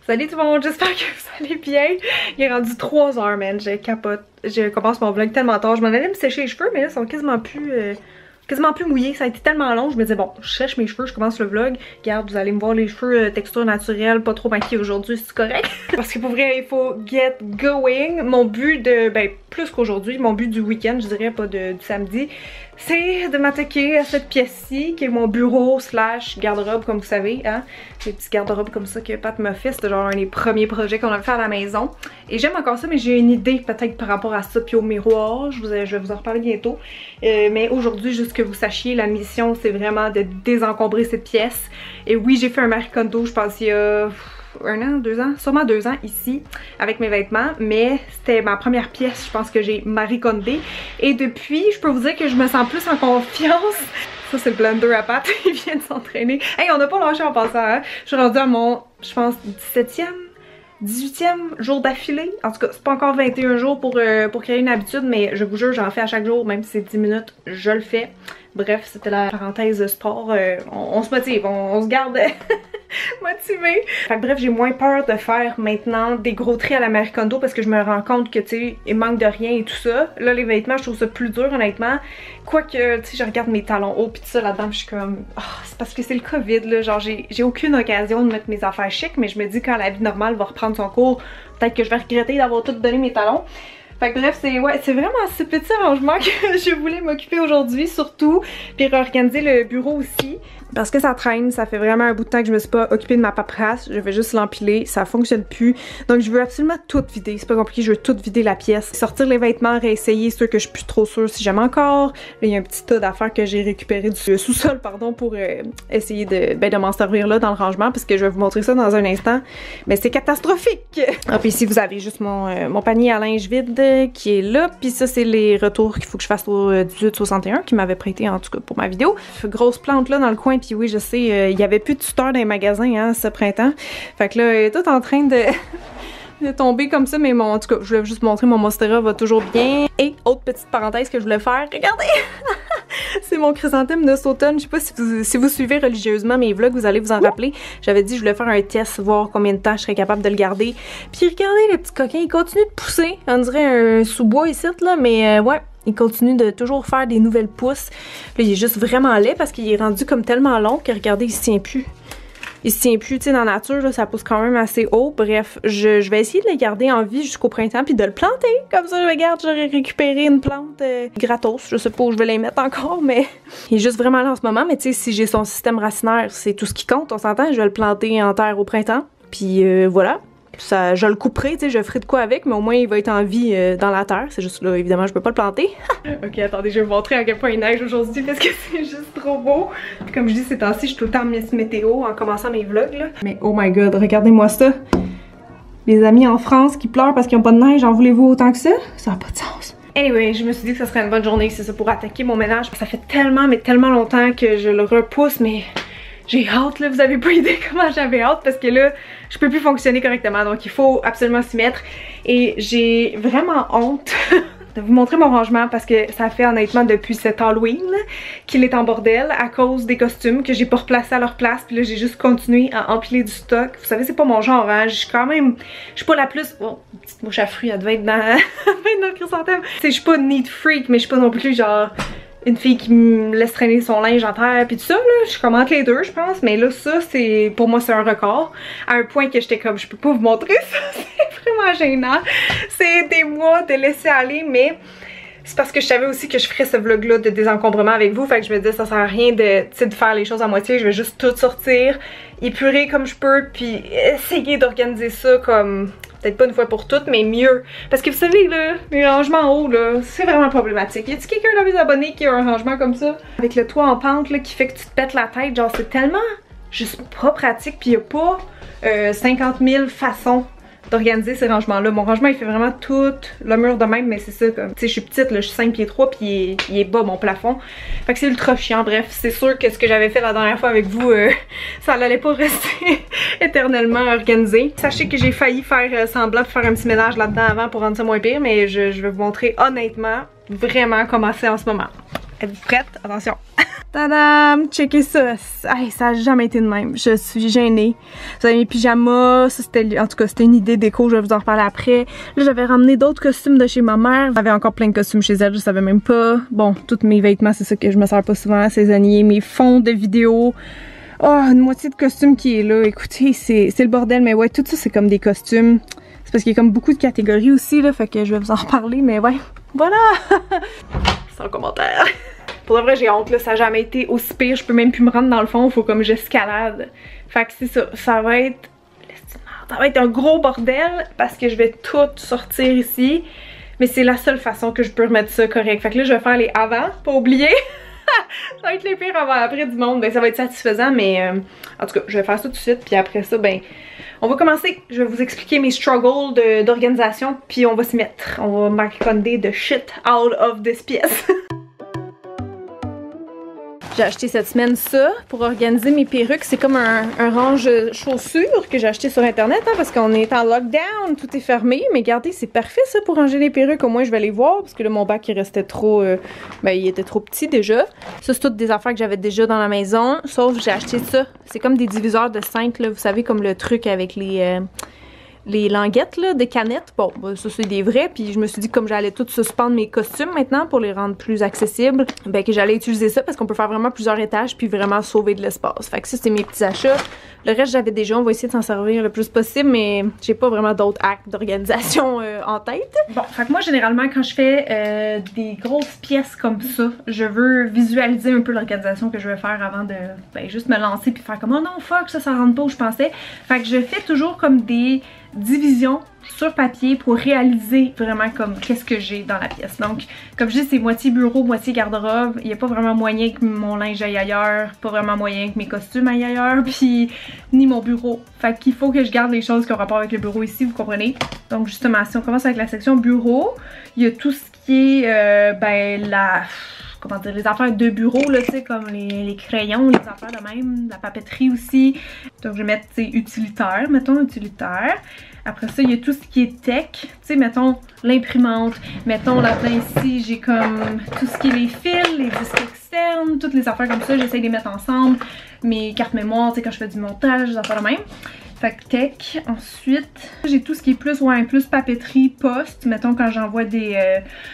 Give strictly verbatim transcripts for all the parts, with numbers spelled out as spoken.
Salut tout le monde, j'espère que vous allez bien. Il est rendu trois heures, man, je capote. Je commence mon vlog tellement tard. Je m'en allais me sécher les cheveux, mais là, ils sont quasiment plus... Euh, quasiment plus mouillés. Ça a été tellement long, je me disais, bon, je sèche mes cheveux, je commence le vlog. Regarde, vous allez me voir les cheveux euh, texture naturelle, pas trop maquillée aujourd'hui, c'est correct. Parce que pour vrai, il faut get going. Mon but de... ben, plus qu'aujourd'hui, mon but du week-end, je dirais, pas de, du samedi, c'est de m'attaquer à cette pièce-ci, qui est mon bureau slash garde-robe, comme vous savez, hein. Les petits garde-robes comme ça que Pat m'a fait, c'était genre un des premiers projets qu'on a fait à la maison. Et j'aime encore ça, mais j'ai une idée peut-être par rapport à ça, puis au miroir, je, vous, je vais vous en reparler bientôt. Euh, mais aujourd'hui, juste que vous sachiez, la mission, c'est vraiment de désencombrer cette pièce. Et oui, j'ai fait un Marie Kondo, je pense, il y a... un an, deux ans, sûrement deux ans ici avec mes vêtements, mais c'était ma première pièce, je pense que j'ai Marie Kondé, et depuis je peux vous dire que je me sens plus en confiance. Ça c'est le blender à Pat, il vient de s'entraîner. Hey, on n'a pas lâché en passant, hein? Je suis rendue à mon, je pense, dix-septième, dix-huitième jour d'affilée. En tout cas, c'est pas encore vingt et un jours pour, euh, pour créer une habitude, mais je vous jure, j'en fais à chaque jour, même si c'est dix minutes, je le fais. Bref, c'était la parenthèse sport, euh, on, on se motive, on, on se garde motivée. Fait que bref, j'ai moins peur de faire maintenant des gros tris à la Marie Kondo parce que je me rends compte que, tu sais, il manque de rien et tout ça. Là, les vêtements, je trouve ça plus dur, honnêtement. Quoique, tu sais, je regarde mes talons hauts pis tout ça là-dedans, je suis comme, oh, c'est parce que c'est le COVID, là. Genre, j'ai aucune occasion de mettre mes affaires chic, mais je me dis quand la vie normale va reprendre son cours, peut-être que je vais regretter d'avoir tout donné mes talons. Fait que bref, c'est ouais, c'est vraiment ce petit arrangement que je voulais m'occuper aujourd'hui, surtout, puis réorganiser le bureau aussi. Parce que ça traîne, ça fait vraiment un bout de temps que je me suis pas occupée de ma paperasse, je vais juste l'empiler, ça fonctionne plus. Donc je veux absolument tout vider, c'est pas compliqué, je veux tout vider la pièce. Sortir les vêtements, réessayer ceux que je suis plus trop sûre si j'aime encore. Là, il y a un petit tas d'affaires que j'ai récupéré du sous-sol, pardon, pour euh, essayer de, ben, de m'en servir là dans le rangement, parce que je vais vous montrer ça dans un instant. Mais c'est catastrophique! Ah, puis ici vous avez juste mon, euh, mon panier à linge vide qui est là, puis ça c'est les retours qu'il faut que je fasse au euh, dix-huit soixante et un qui m'avait prêté en tout cas pour ma vidéo. Grosse plante là dans le coin. Puis oui, je sais, il euh, y avait plus de tuteurs dans les magasins hein, ce printemps. Fait que là, il est tout en train de, de tomber comme ça, mais mon, en tout cas, je voulais juste montrer mon Monstera va toujours bien. Et autre petite parenthèse que je voulais faire, regardez! C'est mon chrysanthème de cet automne. Je sais pas si vous, si vous suivez religieusement mes vlogs, vous allez vous en rappeler. J'avais dit que je voulais faire un test, voir combien de temps je serais capable de le garder. Puis regardez le petit coquin, il continue de pousser. On dirait un sous-bois ici, là, mais euh, ouais. Il continue de toujours faire des nouvelles pousses. Là, il est juste vraiment laid parce qu'il est rendu comme tellement long que regardez, il se tient plus. Il se tient plus, tu sais, dans la nature, là, ça pousse quand même assez haut. Bref, je, je vais essayer de le garder en vie jusqu'au printemps puis de le planter. Comme ça, regarde, j'aurais récupéré une plante euh, gratos. Je sais pas où je vais les mettre encore, mais il est juste vraiment là en ce moment. Mais tu sais, si j'ai son système racinaire, c'est tout ce qui compte, on s'entend. Je vais le planter en terre au printemps. Puis euh, voilà. Ça, je le couperai, tu sais, je ferai de quoi avec, mais au moins il va être en vie euh, dans la terre. C'est juste là, évidemment, je peux pas le planter. Ok, attendez, je vais vous montrer à quel point il neige aujourd'hui parce que c'est juste trop beau. Puis comme je dis, ces temps-ci, je suis tout le temps Miss Météo en commençant mes vlogs, là. Mais oh my god, regardez-moi ça. Les amis en France qui pleurent parce qu'ils n'ont pas de neige, en voulez-vous autant que ça? Ça n'a pas de sens. Anyway, je me suis dit que ça serait une bonne journée, c'est ça, pour attaquer mon ménage. Ça fait tellement, mais tellement longtemps que je le repousse, mais... j'ai hâte là, vous avez pas idée comment j'avais hâte parce que là, je peux plus fonctionner correctement donc il faut absolument s'y mettre et j'ai vraiment honte de vous montrer mon rangement parce que ça fait honnêtement depuis cet Halloween qu'il est en bordel à cause des costumes que j'ai pas replacés à leur place puis là j'ai juste continué à empiler du stock. Vous savez c'est pas mon genre hein, je suis quand même, je suis pas la plus, oh, une petite mouche à fruits elle devait être dans, dans le chrysanthème. Tu sais je suis pas neat freak mais je suis pas non plus genre... une fille qui me laisse traîner son linge en terre pis tout ça là, je suis comme entre les deux je pense, mais là ça c'est, pour moi c'est un record, à un point que j'étais comme je peux pas vous montrer ça, c'est vraiment gênant, c'est des mois de laisser aller, mais c'est parce que je savais aussi que je ferais ce vlog là de désencombrement avec vous, fait que je me disais ça sert à rien de, de faire les choses à moitié, je vais juste tout sortir, épurer comme je peux, puis essayer d'organiser ça comme... peut-être pas une fois pour toutes, mais mieux. Parce que vous savez, là, les rangements en haut, là, c'est vraiment problématique. Y a-t-il quelqu'un dans mes abonnés qui a un rangement comme ça? Avec le toit en pente, là, qui fait que tu te pètes la tête, genre, c'est tellement juste pas pratique, pis y a pas euh, cinquante mille façons d'organiser ces rangements-là. Mon rangement, il fait vraiment tout le mur de même, mais c'est ça, comme, tu sais, je suis petite, là, je suis cinq pieds trois, puis il, il est bas, mon plafond. Fait que c'est ultra chiant, bref, c'est sûr que ce que j'avais fait la dernière fois avec vous, euh, ça n'allait pas rester éternellement organisé. Sachez que j'ai failli faire euh, semblant de faire un petit ménage là-dedans avant pour rendre ça moins pire, mais je, je vais vous montrer honnêtement, vraiment comment c'est en ce moment. Êtes-vous prête? Attention! Tadam! Checkez ça! Hey, ça a jamais été de même. Je suis gênée. Vous avez mes pyjamas. Ça, c'était, en tout cas, c'était une idée déco. Je vais vous en reparler après. Là, j'avais ramené d'autres costumes de chez ma mère. J'avais encore plein de costumes chez elle. Je savais même pas. Bon, tous mes vêtements, c'est ça que je me sers pas souvent. Saisonniers. Mes fonds de vidéos. Oh, une moitié de costume qui est là. Écoutez, c'est le bordel. Mais ouais, tout ça, c'est comme des costumes. C'est parce qu'il y a comme beaucoup de catégories aussi, là. Fait que je vais vous en reparler. Mais ouais, voilà! Sans commentaire. Pour de vrai, j'ai honte, là, ça n'a jamais été aussi pire, je peux même plus me rendre dans le fond, il faut comme j'escalade. Fait que c'est ça, ça va être... Ça va être un gros bordel parce que je vais tout sortir ici. Mais c'est la seule façon que je peux remettre ça correct. Fait que là, je vais faire les avant, pas oublier. Ça va être les pires avant après du monde, ben ça va être satisfaisant, mais euh, en tout cas, je vais faire ça tout de suite, puis après ça, ben... On va commencer, je vais vous expliquer mes struggles d'organisation, puis on va s'y mettre. On va marconder de shit out of this pièce. J'ai acheté cette semaine ça pour organiser mes perruques. C'est comme un, un range chaussures que j'ai acheté sur internet hein, parce qu'on est en lockdown, tout est fermé. Mais regardez, c'est parfait ça pour ranger les perruques. Au moins je vais les voir parce que là mon bac il restait trop, euh, ben il était trop petit déjà. Ça c'est toutes des affaires que j'avais déjà dans la maison. Sauf que j'ai acheté ça. C'est comme des diviseurs de cinq là, vous savez comme le truc avec les... Euh, les languettes là, des canettes, bon, ben, ça c'est des vrais, puis je me suis dit comme j'allais tout suspendre mes costumes maintenant pour les rendre plus accessibles, ben que j'allais utiliser ça parce qu'on peut faire vraiment plusieurs étages puis vraiment sauver de l'espace. Fait que ça c'est mes petits achats. Le reste j'avais déjà, on va essayer de s'en servir le plus possible, mais j'ai pas vraiment d'autres actes d'organisation euh, en tête. Bon, fait que moi généralement quand je fais euh, des grosses pièces comme ça, je veux visualiser un peu l'organisation que je vais faire avant de ben, juste me lancer puis faire comme oh non fuck ça ça rentre pas où je pensais. Fait que je fais toujours comme des division sur papier pour réaliser vraiment comme qu'est-ce que j'ai dans la pièce. Donc comme je dis c'est moitié bureau, moitié garde-robe. Il n'y a pas vraiment moyen que mon linge aille ailleurs, pas vraiment moyen que mes costumes aillent ailleurs, puis ni mon bureau. Fait qu'il faut que je garde les choses qui ont rapport avec le bureau ici, vous comprenez? Donc justement si on commence avec la section bureau, il y a tout ce qui est euh, ben la... comment dire, les affaires de bureau, là, tu sais, comme les, les crayons, les affaires de même, la papeterie aussi. Donc, je vais mettre, tu sais, utilitaire, mettons, utilitaire. Après ça, il y a tout ce qui est tech, tu sais, mettons, l'imprimante. Mettons, là-dedans, ici, j'ai comme tout ce qui est les fils, les disques externes, toutes les affaires comme ça, j'essaie de les mettre ensemble. Mes cartes mémoire, tu sais, quand je fais du montage, des affaires de même. Fait que tech. Ensuite, j'ai tout ce qui est plus, ouais, plus papeterie, poste. Mettons, quand j'envoie des... Euh,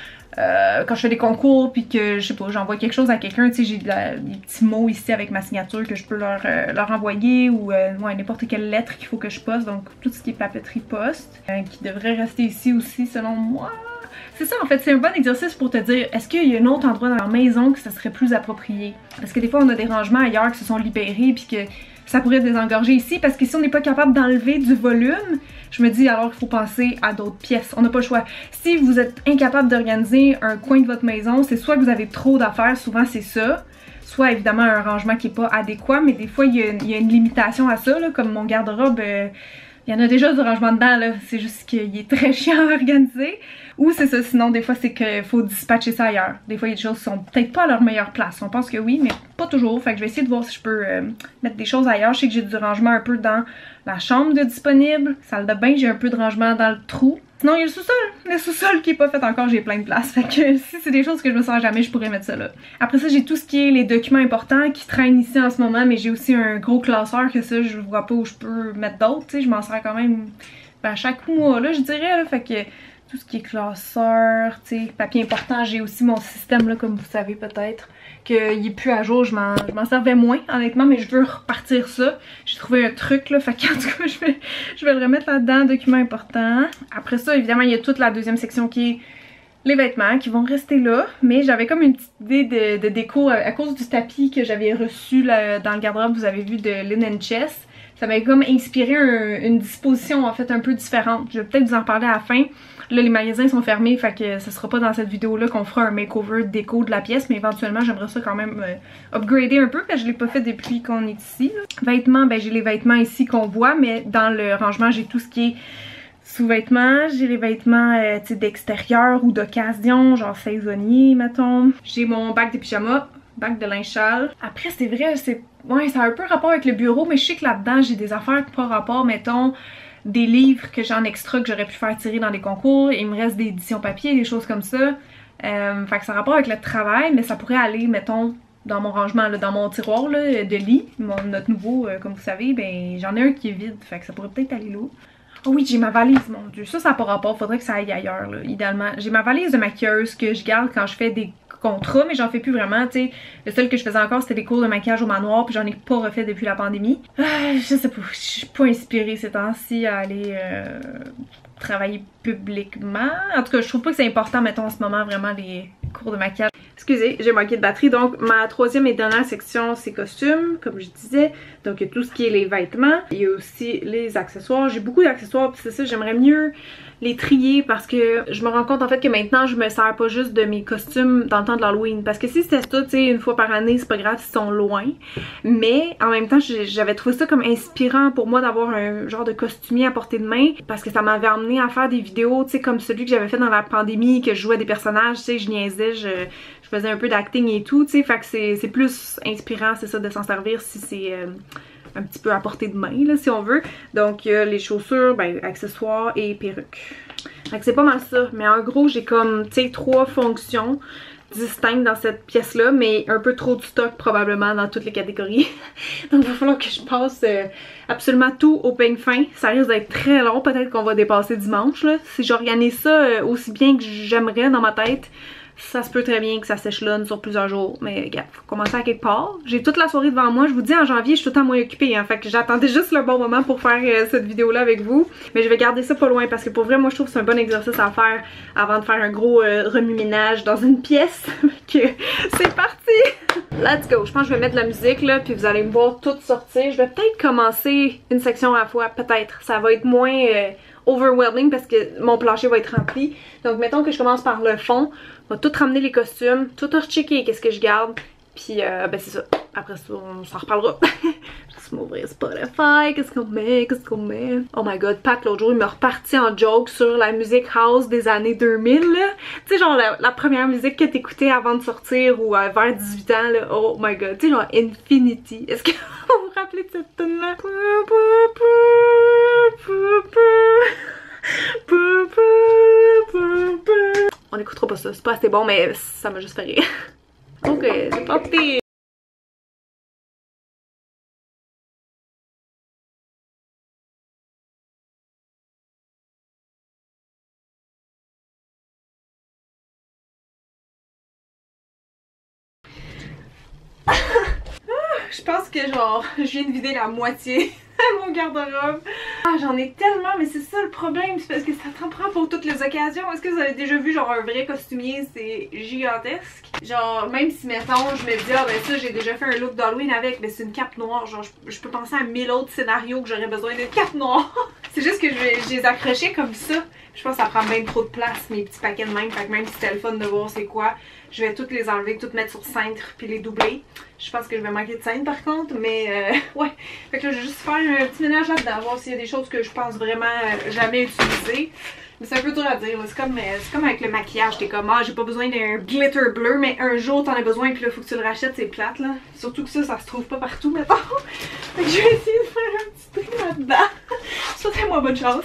Euh, quand je fais des concours puis que je sais pas j'envoie quelque chose à quelqu'un, tu sais j'ai des petits mots ici avec ma signature que je peux leur, euh, leur envoyer ou euh, ouais, n'importe quelle lettre qu'il faut que je poste, donc tout ce qui est papeterie poste euh, qui devrait rester ici aussi selon moi. C'est ça en fait, c'est un bon exercice pour te dire est-ce qu'il y a un autre endroit dans la maison que ça serait plus approprié, parce que des fois on a des rangements ailleurs qui se sont libérés puis que ça pourrait désengorger ici, parce que si on n'est pas capable d'enlever du volume, je me dis alors qu'il faut penser à d'autres pièces. On n'a pas le choix. Si vous êtes incapable d'organiser un coin de votre maison, c'est soit que vous avez trop d'affaires, souvent c'est ça, soit évidemment un rangement qui n'est pas adéquat, mais des fois il y a, il y a une limitation à ça, là, comme mon garde-robe, euh, il y en a déjà du rangement dedans, là, c'est juste qu'il est très chiant à organiser. Ou c'est ça, sinon des fois c'est qu'il faut dispatcher ça ailleurs. Des fois il y a des choses qui sont peut-être pas à leur meilleure place. On pense que oui, mais pas toujours. Fait que je vais essayer de voir si je peux euh, mettre des choses ailleurs. Je sais que j'ai du rangement un peu dans la chambre de disponible. Salle de bain, j'ai un peu de rangement dans le trou. Sinon il y a le sous-sol. Le sous-sol qui est pas fait encore, j'ai plein de place. Fait que si c'est des choses que je me sers jamais, je pourrais mettre ça là. Après ça, j'ai tout ce qui est les documents importants qui traînent ici en ce moment, mais j'ai aussi un gros classeur que ça, je vois pas où je peux mettre d'autres. Tu sais, je m'en sers quand même ben, chaque mois là, je dirais. Là, fait que tout ce qui est classeur, tu sais, papier important, j'ai aussi mon système là, comme vous savez peut-être, qu'il est plus à jour, je m'en servais moins honnêtement, mais je veux repartir ça. J'ai trouvé un truc là, fait qu'en tout cas je vais, je vais le remettre là-dedans, documents importants. Après ça, évidemment, il y a toute la deuxième section qui est les vêtements qui vont rester là, mais j'avais comme une petite idée de, de déco à, à cause du tapis que j'avais reçu là, dans le garde-robe, vous avez vu, de Linen Chest. Ça m'a comme inspiré un, une disposition en fait un peu différente. Je vais peut-être vous en reparler à la fin. Là les magasins sont fermés, fait que ce sera pas dans cette vidéo là qu'on fera un makeover déco de la pièce, mais éventuellement j'aimerais ça quand même euh, upgrader un peu parce que je l'ai pas fait depuis qu'on est ici. Là. Vêtements, ben j'ai les vêtements ici qu'on voit, mais dans le rangement j'ai tout ce qui est sous-vêtements, j'ai les vêtements euh, d'extérieur ou d'occasion, genre saisonnier mettons. J'ai mon bac de pyjama, bac de linge sale. Après c'est vrai, c'est ouais, ça a un peu rapport avec le bureau, mais je sais que là-dedans j'ai des affaires pas rapport, mettons des livres que j'ai en extra que j'aurais pu faire tirer dans des concours, il me reste des éditions papier, des choses comme ça. Euh, fait que ça a rapport avec le travail, mais ça pourrait aller, mettons, dans mon rangement, là, dans mon tiroir là, de lit, mon, notre nouveau, euh, comme vous savez, ben j'en ai un qui est vide, fait que ça pourrait peut-être aller là. Oh oui, j'ai ma valise, mon dieu, ça ça n'a pas rapport, faudrait que ça aille ailleurs, là, idéalement. J'ai ma valise de maquilleuse que je garde quand je fais des contrats, mais j'en fais plus vraiment, tu sais. Le seul que je faisais encore, c'était des cours de maquillage au manoir, puis j'en ai pas refait depuis la pandémie. Ah, je sais pas, je suis pas inspirée ces temps-ci à aller euh, travailler publiquement. En tout cas, je trouve pas que c'est important, mettons, en ce moment, vraiment, les cours de maquillage. Excusez, j'ai manqué de batterie, donc ma troisième et dernière section, c'est costumes, comme je disais. Donc, il y a tout ce qui est les vêtements. Il y a aussi les accessoires. J'ai beaucoup d'accessoires, puis c'est ça, j'aimerais mieux les trier parce que je me rends compte en fait que maintenant je me sers pas juste de mes costumes dans le temps de l'Halloween, parce que si c'était ça, tu sais, une fois par année, c'est pas grave s'ils sont loin, mais en même temps j'avais trouvé ça comme inspirant pour moi d'avoir un genre de costumier à portée de main, parce que ça m'avait amené à faire des vidéos, tu sais, comme celui que j'avais fait dans la pandémie, que je jouais des personnages, tu sais, je niaisais, je, je faisais un peu d'acting et tout, tu sais, fait que c'est plus inspirant, c'est ça, de s'en servir si c'est euh, un petit peu à portée de main, là, si on veut. Donc, euh, les chaussures, ben, accessoires et perruques. Fait que c'est pas mal ça. Mais en gros, j'ai comme, tu sais, trois fonctions distinctes dans cette pièce-là, mais un peu trop de stock probablement dans toutes les catégories. Donc, il va falloir que je passe euh, absolument tout au peigne fin. Ça risque d'être très long. Peut-être qu'on va dépasser dimanche, là. Si j'organise ça euh, aussi bien que j'aimerais dans ma tête, ça se peut très bien que ça s'échelonne sur plusieurs jours. Mais regarde, faut commencer à quelque part. J'ai toute la soirée devant moi. Je vous dis, en janvier, je suis tout le temps moins occupée. Hein, fait que j'attendais juste le bon moment pour faire euh, cette vidéo-là avec vous. Mais je vais garder ça pas loin parce que pour vrai, moi, je trouve que c'est un bon exercice à faire avant de faire un gros euh, remue-ménage dans une pièce. Fait que c'est parti! Let's go! Je pense que je vais mettre de la musique là, puis vous allez me voir tout sortir. Je vais peut-être commencer une section à la fois. Peut-être. Ça va être moins euh, overwhelming parce que mon plancher va être rempli. Donc, mettons que je commence par le fond. On va tout ramener les costumes, tout rechecker qu'est-ce que je garde. Puis euh, ben c'est ça. Après ça, on s'en reparlera. Juste m'ouvrir Spotify, qu'est-ce qu'on met, qu'est-ce qu'on met. Oh my god, Pat l'autre jour il m'a reparti en joke sur la musique house des années deux mille là. Tu sais genre la, la première musique que t'écoutais avant de sortir ou euh, vers dix-huit ans là. Oh my god, tu sais genre Infinity. Est-ce que vous vous rappelez de cette tune là? On n'écoutera pas ça, c'est pas assez bon mais ça m'a juste fait rire. Ok, c'est parti! Je pense que genre, je viens de vider la moitié de mon garde-robe. Ah, j'en ai tellement, mais c'est ça le problème, c'est parce que ça t'en prend pour toutes les occasions. Est-ce que vous avez déjà vu genre un vrai costumier, c'est gigantesque? Genre, même si mettons, je me dis, ah ben ça, j'ai déjà fait un look d'Halloween avec, mais c'est une cape noire. Genre, je, je peux penser à mille autres scénarios que j'aurais besoin d'une cape noire. C'est juste que je vais je les accrocher comme ça. Je pense que ça prend bien trop de place, mes petits paquets de même. Fait que même si c'était le fun de voir c'est quoi, je vais toutes les enlever, toutes mettre sur cintre puis les doubler. Je pense que je vais manquer de scène par contre, mais euh, ouais. Fait que là, je vais juste faire un petit ménage là-dedans, voir s'il y a des choses que je pense vraiment euh, jamais utiliser. Mais c'est un peu dur à dire, c'est comme, euh, comme avec le maquillage, t'es comme ah j'ai pas besoin d'un glitter bleu, mais un jour t'en as besoin puis là faut que tu le rachètes, c'est plate là. Surtout que ça, ça se trouve pas partout mettons. Fait que je vais essayer de faire un petit truc là-dedans. Souhaitez-moi bonne chance.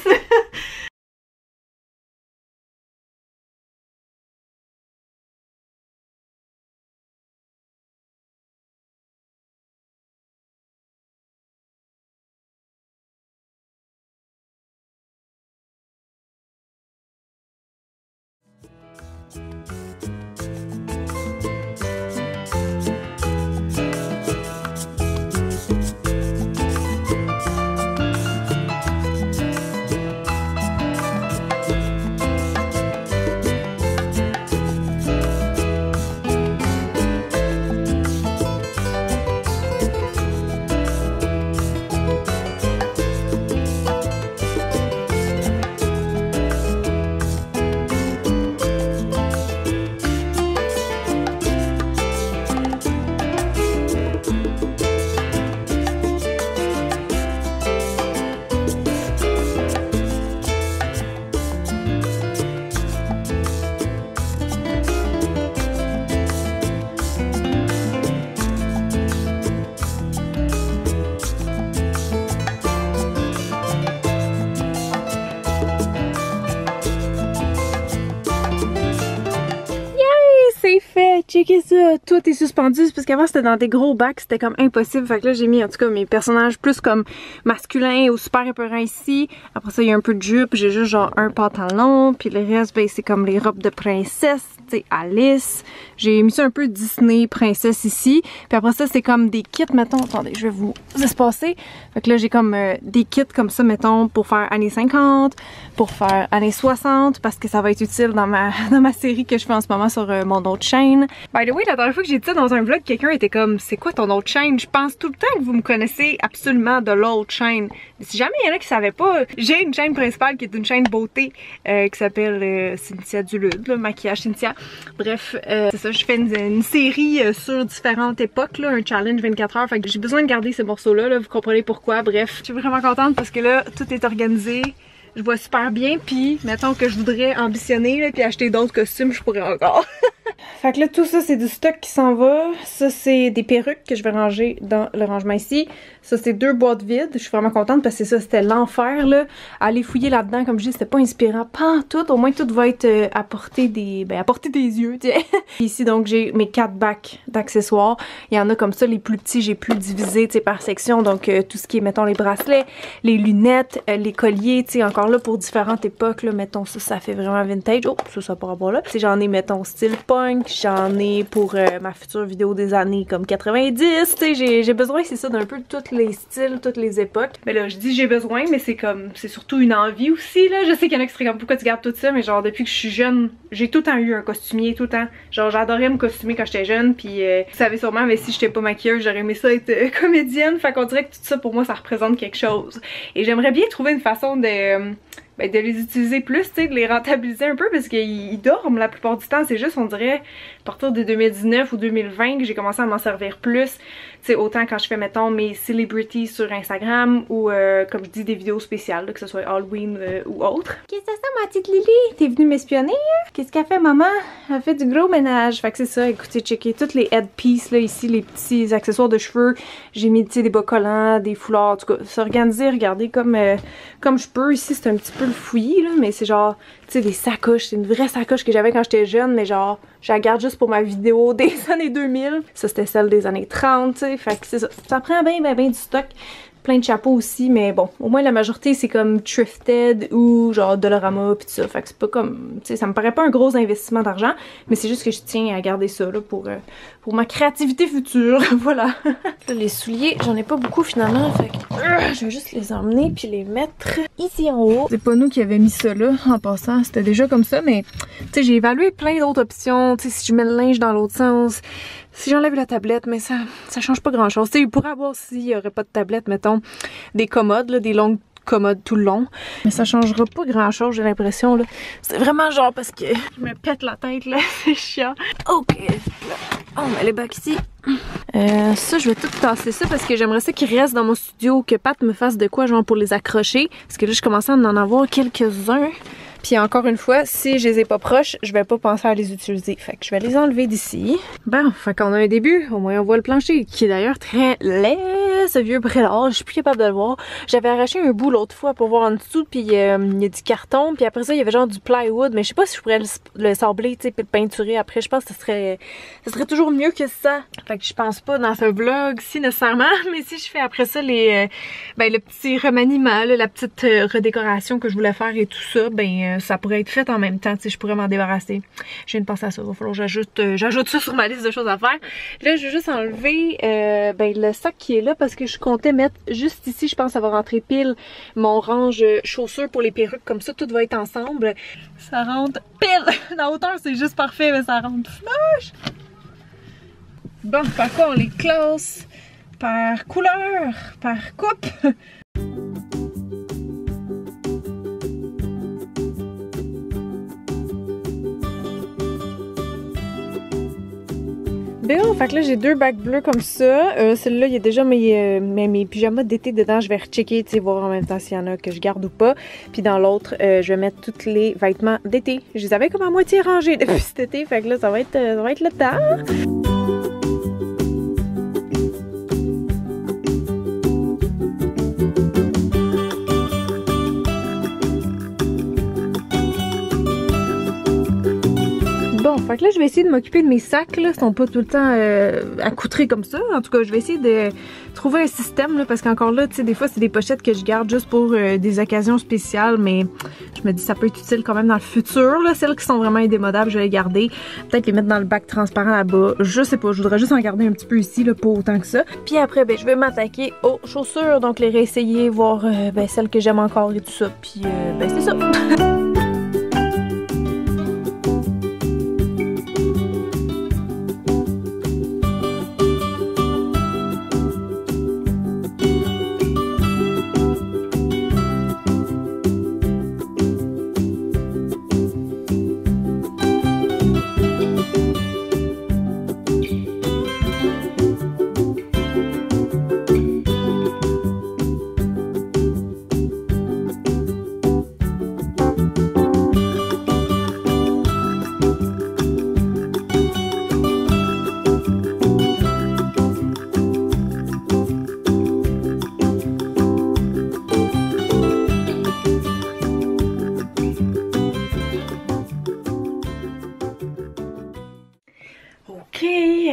checker ça, tout est suspendu, parce qu'avant c'était dans des gros bacs, c'était comme impossible, fait que là j'ai mis en tout cas mes personnages plus comme masculins ou super épeurants ici. Après ça il y a un peu de jupe, j'ai juste genre un pantalon, puis le reste ben c'est comme les robes de princesse, tu sais, Alice. J'ai mis ça un peu Disney princesse ici, puis après ça c'est comme des kits, mettons, attendez je vais vous espacer, fait que là j'ai comme euh, des kits comme ça mettons pour faire années cinquante, pour faire années soixante, parce que ça va être utile dans ma, dans ma série que je fais en ce moment sur euh, mon autre chaîne. By the way, la dernière fois que j'ai dit ça dans un vlog, quelqu'un était comme c'est quoi ton autre chaîne? Je pense tout le temps que vous me connaissez absolument de l'autre chaîne. Si jamais il y en a qui savaient pas, j'ai une chaîne principale qui est une chaîne beauté euh, qui s'appelle euh, Cynthia Dulude, là, maquillage Cynthia. Bref, euh, c'est ça, je fais une, une série euh, sur différentes époques, là, un challenge vingt-quatre heures, fait que j'ai besoin de garder ces morceaux-là, là, vous comprenez pourquoi. Bref, je suis vraiment contente parce que là, tout est organisé. Je vois super bien, puis mettons que je voudrais ambitionner là, puis acheter d'autres costumes, je pourrais encore. Fait que là, tout ça, c'est du stock qui s'en va. Ça, c'est des perruques que je vais ranger dans le rangement ici. Ça, c'est deux boîtes vides. Je suis vraiment contente parce que ça, c'était l'enfer, là. Aller fouiller là-dedans, comme je dis, c'était pas inspirant. Pas en tout. Au moins, tout va être euh, à portée des... Ben, à portée des yeux, tiens. Ici, donc, j'ai mes quatre bacs d'accessoires. Il y en a comme ça, les plus petits, j'ai pu diviser, tu sais, par section. Donc, euh, tout ce qui est, mettons, les bracelets, les lunettes, euh, les colliers, tu sais, encore là, pour différentes époques, là. Mettons, ça, ça fait vraiment vintage. Oh, ça, ça part pas là. Tu sais, j'en ai, mettons, style punk. J'en ai pour euh, ma future vidéo des années comme quatre-vingt-dix. Tu sais, j'ai besoin, c'est ça, d'un peu de tous les styles, toutes les époques. Mais là, je dis j'ai besoin, mais c'est comme, c'est surtout une envie aussi, là. Je sais qu'il y en a qui seraient comme, pourquoi tu gardes tout ça? Mais genre, depuis que je suis jeune, j'ai tout le temps eu un costumier, tout le temps. Genre, j'adorais me costumer quand j'étais jeune, puis euh, vous savez sûrement, mais si j'étais pas maquilleuse, j'aurais aimé ça être euh, comédienne. Fait qu'on dirait que tout ça, pour moi, ça représente quelque chose. Et j'aimerais bien trouver une façon de... Euh, Ben de les utiliser plus, tu sais, de les rentabiliser un peu parce qu'ils dorment la plupart du temps. C'est juste, on dirait, à partir de deux mille dix-neuf ou deux mille vingt que j'ai commencé à m'en servir plus. Tu sais, autant quand je fais, mettons, mes celebrities sur Instagram ou, euh, comme je dis, des vidéos spéciales, là, que ce soit Halloween euh, ou autre. Qu'est-ce que c'est ça, ma petite Lily? T'es venue m'espionner, hein? Qu'est-ce qu'elle fait, maman? Elle fait du gros ménage. Fait que c'est ça, écoutez, checkez toutes les headpieces, là, ici, les petits accessoires de cheveux. J'ai mis, tu sais, des bas collants, des foulards, en tout cas, s'organiser, regardez comme, euh, comme je peux. Ici, c'est un petit peu le fouillis, là, mais c'est genre, tu sais, des sacoches. C'est une vraie sacoche que j'avais quand j'étais jeune, mais genre, je la garde juste pour ma vidéo des années deux mille. Ça, c'était celle des années trente, tu sais. Fait que c'est ça. Ça prend bien, bien, bien du stock. Plein de chapeaux aussi, mais bon, au moins la majorité c'est comme thrifted ou genre Dollarama pis tout ça. Fait que c'est pas comme, tu sais, ça me paraît pas un gros investissement d'argent, mais c'est juste que je tiens à garder ça là pour, euh, pour ma créativité future. Voilà. Là, les souliers, j'en ai pas beaucoup finalement, fait que euh, je vais juste les emmener puis les mettre ici en haut. C'est pas nous qui avions mis ça là en passant, c'était déjà comme ça, mais tu sais, j'ai évalué plein d'autres options. Tu sais, si je mets le linge dans l'autre sens, si j'enlève la tablette, mais ça ça change pas grand chose. Tu sais, il pourrait avoir, s'il y aurait pas de tablette, mettons, des commodes, là, des longues commodes tout le long. Mais ça changera pas grand chose, j'ai l'impression, là. C'est vraiment genre parce que je me pète la tête, là. C'est chiant. Ok. On met les bacs ici. Euh, ça, je vais tout tasser ça parce que j'aimerais ça qu'il reste dans mon studio, que Pat me fasse de quoi, genre, pour les accrocher. Parce que là, je commence à en avoir quelques-uns. Puis encore une fois, si je les ai pas proches, je vais pas penser à les utiliser. Fait que je vais les enlever d'ici. Bon, fait qu'on a un début. Au moins on voit le plancher, qui est d'ailleurs très laid, ce vieux prélat. Je suis plus capable de le voir. J'avais arraché un bout l'autre fois pour voir en dessous, puis euh, il y a du carton. Puis après ça, il y avait genre du plywood. Mais je sais pas si je pourrais le, le sabler, tu sais, puis le peinturer après. Je pense que ce serait, ce serait toujours mieux que ça. Fait que je pense pas dans ce vlog-ci nécessairement. Mais si je fais après ça les, euh, ben, le petit remaniement, là, la petite euh, redécoration que je voulais faire et tout ça, ben... Euh, ça pourrait être fait en même temps, tu sais, je pourrais m'en débarrasser. Je viens de penser à ça, il va falloir que j'ajoute euh, j'ajoute ça sur ma liste de choses à faire. Là, je vais juste enlever euh, ben, le sac qui est là parce que je comptais mettre juste ici, je pense que ça va rentrer pile mon range chaussures pour les perruques, comme ça, tout va être ensemble. Ça rentre pile! La hauteur, c'est juste parfait, mais ça rentre flush! Bon, par quoi on les classe? Par couleur? Par coupe? Bon, fait que là j'ai deux bacs bleus comme ça. Euh, Celui-là, il y a déjà mes, euh, mes, mes pyjamas d'été dedans. Je vais rechecker, tu sais, voir en même temps s'il y en a que je garde ou pas. Puis dans l'autre, euh, je vais mettre tous les vêtements d'été. Je les avais comme à moitié rangés depuis cet été. Fait que là, ça va être, euh, ça va être le temps. Bon, fait que là, je vais essayer de m'occuper de mes sacs, là. Ils sont pas tout le temps euh, accoutrés comme ça. En tout cas, je vais essayer de trouver un système, là, parce qu'encore là, tu sais, des fois, c'est des pochettes que je garde juste pour euh, des occasions spéciales, mais je me dis ça peut être utile quand même dans le futur, là. Celles qui sont vraiment indémodables, je vais les garder. Peut-être les mettre dans le bac transparent là-bas. Je sais pas, je voudrais juste en garder un petit peu ici, là, pas autant que ça. Puis après, ben, je vais m'attaquer aux chaussures, donc les réessayer, voir euh, ben, celles que j'aime encore et tout ça. Puis, euh, ben, c'est ça. Ok,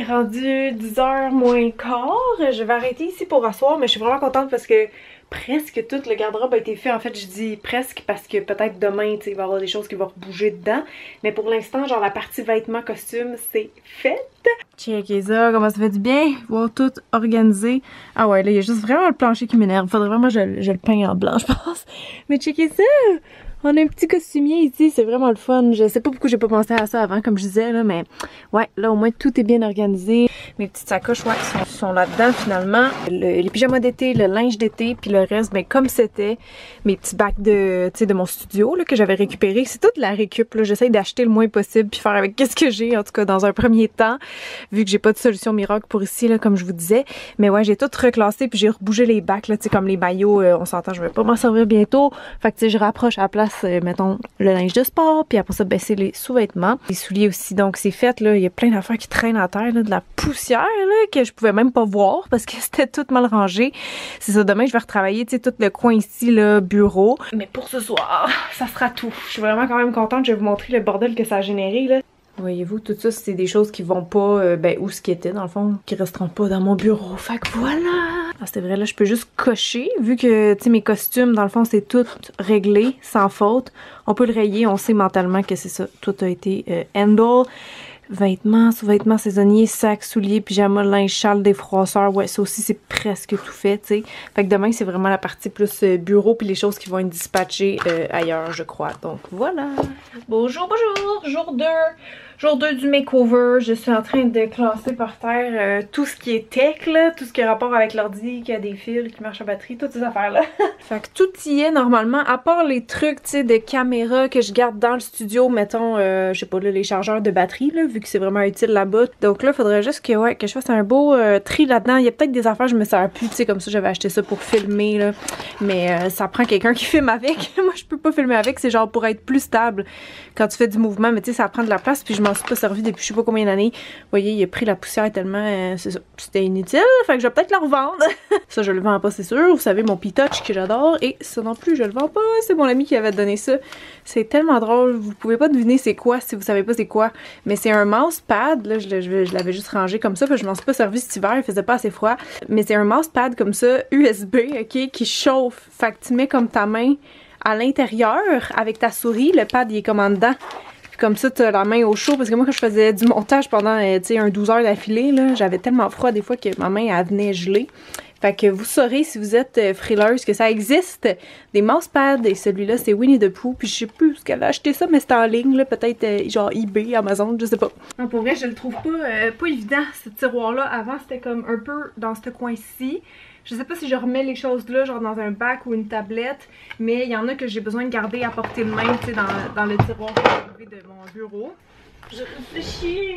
rendu dix heures moins quart. Je vais arrêter ici pour asseoir, mais je suis vraiment contente parce que presque tout le garde-robe a été fait. En fait, je dis presque parce que peut-être demain, tu sais, il va y avoir des choses qui vont bouger dedans. Mais pour l'instant, genre la partie vêtements, costumes, c'est fait. Checkez ça, comment ça fait du bien, voir tout organisé. Ah ouais, là, il y a juste vraiment le plancher qui m'énerve. Faudrait vraiment que je, je le peigne en blanc, je pense. Mais checkez ça! On a un petit costumier ici, c'est vraiment le fun. Je sais pas pourquoi j'ai pas pensé à ça avant, comme je disais, là, mais ouais, là au moins tout est bien organisé. Mes petites sacoches, ouais, sont, sont là-dedans finalement. Le, les pyjamas d'été, le linge d'été, puis le reste, ben comme c'était mes petits bacs de, tu sais, de mon studio là, que j'avais récupéré. C'est toute la récup, là. J'essaye d'acheter le moins possible puis faire avec qu'est-ce que j'ai, en tout cas dans un premier temps, vu que j'ai pas de solution miracle pour ici, là, comme je vous disais. Mais ouais, j'ai tout reclassé puis j'ai rebougé les bacs, là, tu sais, comme les maillots, euh, on s'entend, je vais pas m'en servir bientôt. Fait que tu sais, je rapproche à la place, euh, mettons, le linge de sport, puis après ça, baisser les sous-vêtements. Les souliers aussi, donc c'est fait, là, il y a plein d'affaires qui traînent à terre, là, de la poussière, là, que je pouvais même pas voir parce que c'était tout mal rangé. C'est ça, demain, je vais retravailler, tu sais, tout le coin ici, là, bureau. Mais pour ce soir, ça sera tout. Je suis vraiment quand même contente, je vais vous montrer le bordel que ça a généré, là. Voyez-vous, tout ça, c'est des choses qui vont pas, euh, ben, où ce qui était, dans le fond, qui resteront pas dans mon bureau. Fait que voilà! Ah, c'est vrai, là, je peux juste cocher, vu que, tu sais, mes costumes, dans le fond, c'est tout réglé, sans faute. On peut le rayer, on sait mentalement que c'est ça, tout a été euh, handle. Vêtements, sous-vêtements saisonniers, sacs, souliers, pyjama, linge, châle, défroisseur. Ouais, ça aussi, c'est presque tout fait, tu sais. Fait que demain, c'est vraiment la partie plus euh, bureau puis les choses qui vont être dispatchées euh, ailleurs, je crois. Donc, voilà. Bonjour, bonjour! Jour deux. Jour deux du makeover. Je suis en train de classer par terre euh, tout ce qui est tech, là. Tout ce qui a rapport avec l'ordi, qui a des fils, qui marche à batterie, toutes ces affaires-là. Fait que tout y est normalement, à part les trucs, tu sais, de caméra que je garde dans le studio, mettons, euh, je sais pas, là, les chargeurs de batterie, là, vu que c'est vraiment utile là-bas. Donc là, il faudrait juste que, ouais, que je fasse un beau euh, tri là-dedans. Il y a peut-être des affaires, je me sers plus, tu sais, comme ça, j'avais acheté ça pour filmer, là. Mais euh, ça prend quelqu'un qui filme avec. Moi, je peux pas filmer avec, c'est genre pour être plus stable quand tu fais du mouvement, mais tu sais, ça prend de la place, puis je m'en suis pas servi depuis je sais pas combien d'années. Vous voyez, il a pris la poussière tellement, euh, c'est ça, c'était inutile, fait que je vais peut-être la revendre. Ça, je le vends pas, c'est sûr. Vous savez, mon P-Touch que j'adore, et ça non plus, je le vends pas. C'est mon ami qui avait donné ça. C'est tellement drôle, vous pouvez pas deviner c'est quoi si vous savez pas c'est quoi. Mais c'est un mousepad, là, je, je, je l'avais juste rangé comme ça, puis je m'en suis pas servi cet hiver, il faisait pas assez froid. Mais c'est un mousepad comme ça, U S B, ok, qui chauffe. Fait que tu mets comme ta main à l'intérieur avec ta souris, le pad il est comme en dedans. Puis comme ça, t'as la main au chaud, parce que moi quand je faisais du montage pendant, tu sais, un douze heures d'affilée, là, j'avais tellement froid des fois que ma main elle venait geler. Fait que vous saurez si vous êtes frileuse que ça existe, des mousepads, et celui-là c'est Winnie the Pooh, puis je sais plus ce qu'elle a acheté ça, mais c'était en ligne, là, peut-être euh, genre eBay, Amazon, je sais pas. Non, pour vrai, je le trouve pas, euh, pas évident, ce tiroir-là. Avant, c'était comme un peu dans ce coin-ci. Je sais pas si je remets les choses là, genre dans un bac ou une tablette, mais il y en a que j'ai besoin de garder à portée de main, tu sais, dans, dans le tiroir de mon bureau. Je réfléchis.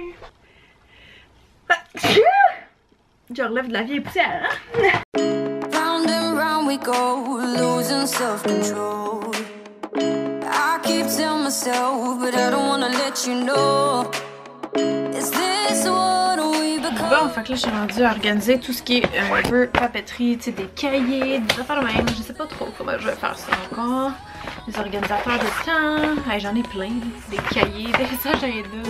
Ah, je relève de la vieille poussière, hein? Round and round we go, losing self-control. I keep telling myself, but I don't wanna let you know. Is this what we become? Bon, fait que là, je suis rendue à organiser tout ce qui est euh, un peu papeterie, tu sais, des cahiers, des affaires de même. Je sais pas trop comment je vais faire ça encore. Les organisateurs de temps. Hey, j'en ai plein, des cahiers, des agendas.